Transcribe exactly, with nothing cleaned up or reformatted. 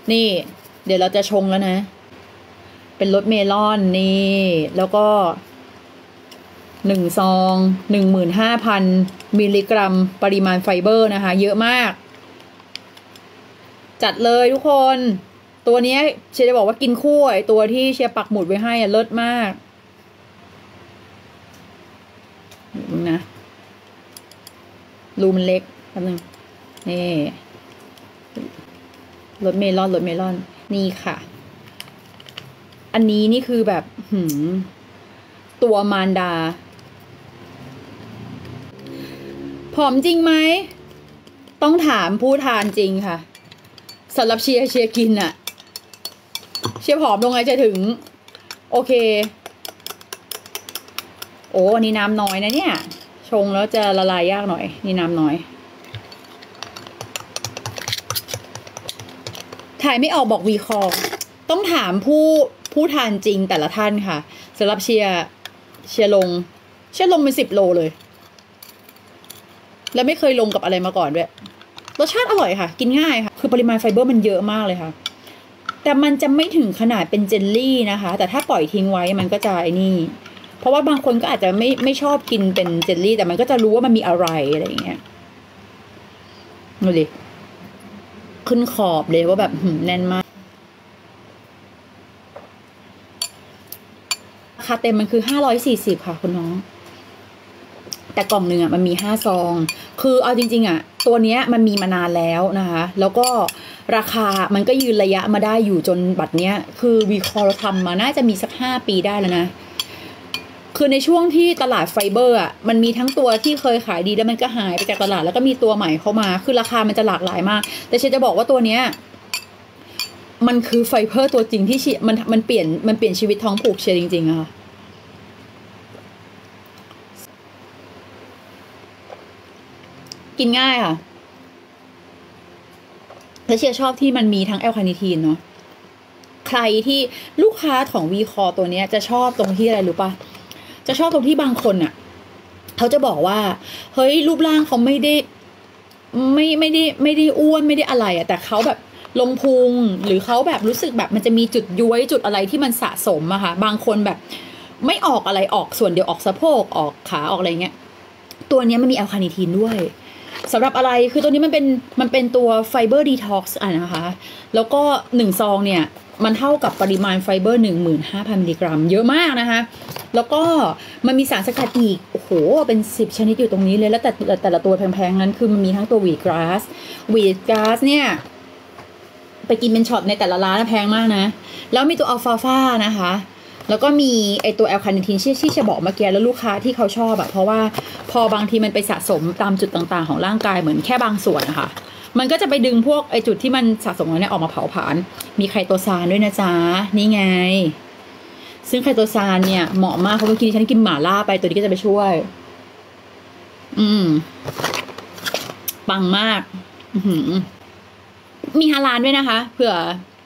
นี่เดี๋ยวเราจะชงแล้วนะเป็นรสเมลอนนี่แล้วก็หนึ่งซองหนึ่งหมื่นห้าพันมิลลิกรัมปริมาณไฟเบอร์นะคะเยอะมากจัดเลยทุกคนตัวนี้เชียร์จะบอกว่ากินคู่ไอตัวที่เชียร์ปักหมุดไว้ให้อะเลิศมากนะรูมันเล็กแป๊บนึงนี่รสเมลอนรสเมลอนนี่ค่ะอันนี้นี่คือแบบหืมตัวมารดาผอมจริงไหมต้องถามผู้ทานจริงค่ะสำหรับเชียร์เชียร์กินอะเชียร์ผอมลงไงจะถึงโอเคโอ้อันนี้น้ำน้อยนะเนี่ยชงแล้วจะละลายยากหน่อยนี่น้ำน้อยถ่ายไม่ออกบอกวีคอต้องถามผู้ผู้ทานจริงแต่ละท่านค่ะสำหรับเชียร์เชียร์ลงเชียร์ลงเป็นสิบโลเลยแล้วไม่เคยลงกับอะไรมาก่อนด้วยรสชาติอร่อยค่ะกินง่ายค่ะคือปริมาณไฟเบอร์มันเยอะมากเลยค่ะแต่มันจะไม่ถึงขนาดเป็นเจลลี่นะคะแต่ถ้าปล่อยทิ้งไว้มันก็จะไอ้นี่เพราะว่าบางคนก็อาจจะไม่ไม่ชอบกินเป็นเจลลี่แต่มันก็จะรู้ว่ามันมีอะไรอะไรอย่างเงี้ยดูดิขึ้นขอบเลยว่าแบบแน่นมากราคาเต็มมันคือห้าร้อยสี่สิบค่ะคุณน้องแต่กล่องหนึ่งอ่ะมันมีห้าซองคือเอาจริงๆอ่ะตัวเนี้ยมันมีมานานแล้วนะคะแล้วก็ราคามันก็ยืนระยะมาได้อยู่จนบัดเนี้ยคือวีคอร์ทำมาน่าจะมีสักห้าปีได้แล้วนะคือในช่วงที่ตลาดไฟเบอร์อ่ะมันมีทั้งตัวที่เคยขายดีแล้วมันก็หายไปจากตลาดแล้วก็มีตัวใหม่เข้ามาคือราคามันจะหลากหลายมากแต่เชนจะบอกว่าตัวเนี้ยมันคือไฟเบอร์ตัวจริงที่มันมันเปลี่ยนมันเปลี่ยนชีวิตท้องผูกเชนจริงๆอะค่ะกินง่ายค่ะและเชียร์ชอบที่มันมีทั้งแอลคาเนทีนเนาะใครที่ลูกค้าของวีคอตัวเนี้ยจะชอบตรงที่อะไรรู้ปะจะชอบตรงที่บางคนอ่ะเขาจะบอกว่าเฮ้ยรูปร่างเขาไม่ได้ไม่ไม่ได้ไม่ได้อ้วนไม่ได้อะไรอ่ะแต่เขาแบบลงพุงหรือเขาแบบรู้สึกแบบมันจะมีจุดย้วยจุดอะไรที่มันสะสมอะค่ะบางคนแบบไม่ออกอะไรออกส่วนเดียวออกสะโพกออกขาออกอะไรเงี้ยตัวนี้มันมีแอลคาเนทีนด้วยสำหรับอะไรคือตัวนี้มันเป็นมันเป็นตัวไฟเบอร์ดีท็อกซ์อ่ะนะคะแล้วก็หนึ่งซองเนี่ยมันเท่ากับปริมาณไฟเบอร์หนึ่งหมื่นห้าพันมิลลิกรัมเยอะมากนะคะแล้วก็มันมีสารสกัดอีกโอ้โหเป็นสิบชนิดอยู่ตรงนี้เลยแล้วแต่แต่ละตัวแพงๆนั้นคือมันมีทั้งตัววีทกราสวีทกราสเนี่ยไปกินเป็นช็อตในแต่ละร้านแพงมากนะแล้วมีตัวอัลฟาฟานะคะแล้วก็มีไอตัวแอลคาเนทีนที่ที่จะบอกเมื่อกี้แล้วลูกค้าที่เขาชอบอะเพราะว่าพอบางทีมันไปสะสมตามจุดต่างๆของร่างกายเหมือนแค่บางส่วนนะคะมันก็จะไปดึงพวกไอจุดที่มันสะสมเนี่ยออกมาเผาผลาญมีไคโตซานด้วยนะจ๊ะนี่ไงซึ่งไคโตซานเนี่ยเหมาะมากเพราะเมื่อกี้ฉันกินหม่าล่าไปตัวนี้ก็จะไปช่วยอืมปังมากอือหือมีฮาลาลด้วยนะคะเผื่อ